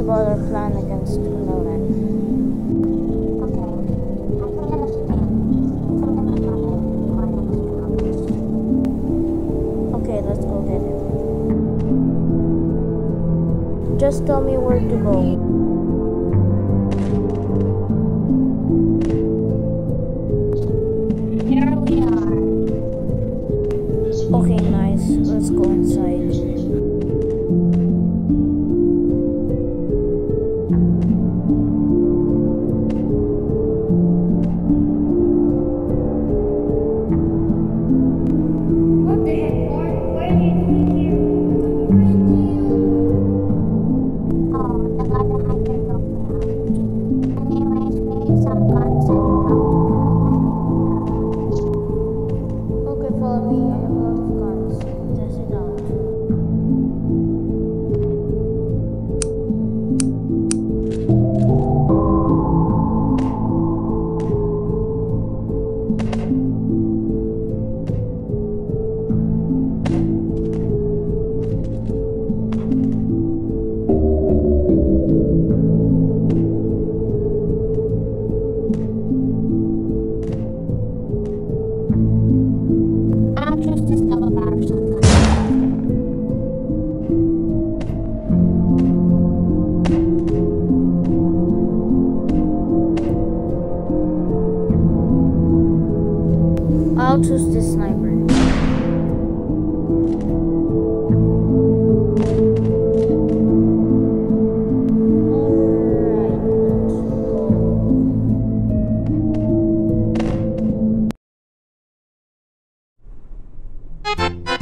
about our plan against Melon. Okay, let's go get him. Just tell me where to go. Here we are. Okay, nice. Let's go inside. What the heck, Mark? What are you doing here? Oh, the guy behind your broke me out. Anyways, we need some guns and Okay, follow me. I have a lot of guns. Test it out. I'll choose this double barrel shotgun. I'll choose this sniper. Alright, let's go.